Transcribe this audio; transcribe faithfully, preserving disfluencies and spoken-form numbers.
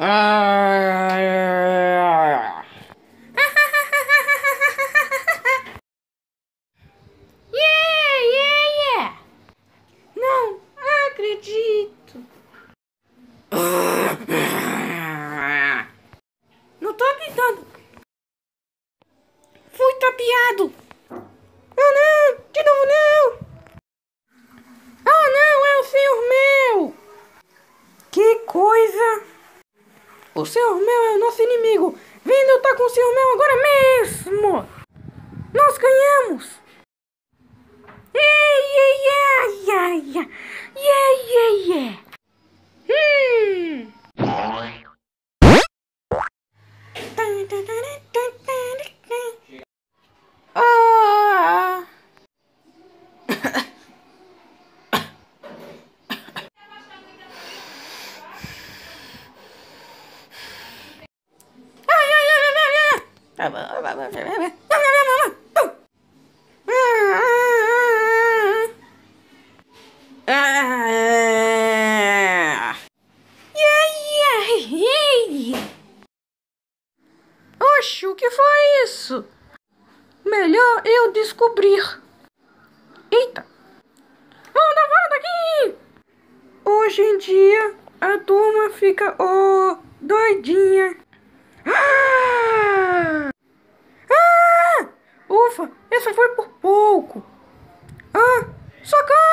Ah, Yeah, yeah, yeah. Não acredito. Não tô acreditando. Fui tapeado. Ah, não. De novo, não. Ah, não. É o senhor meu. Que coisa. O senhor meu é o nosso inimigo. Vem lutar com o senhor meu agora mesmo. Nós ganhamos. Yeah, yeah, yeah, yeah, yeah. Yeah, yeah, yeah. Hum. Ah. Ai, ai, ai, ai, ai. Ah. Yeah, yeah, yeah. Oxe, o que foi isso? Melhor eu descobrir. Eita! Volta, volta daqui! Hoje em dia, a turma fica, oh, doidinha. Ah! Ah! Ufa, essa foi por pouco. Ah, socorro!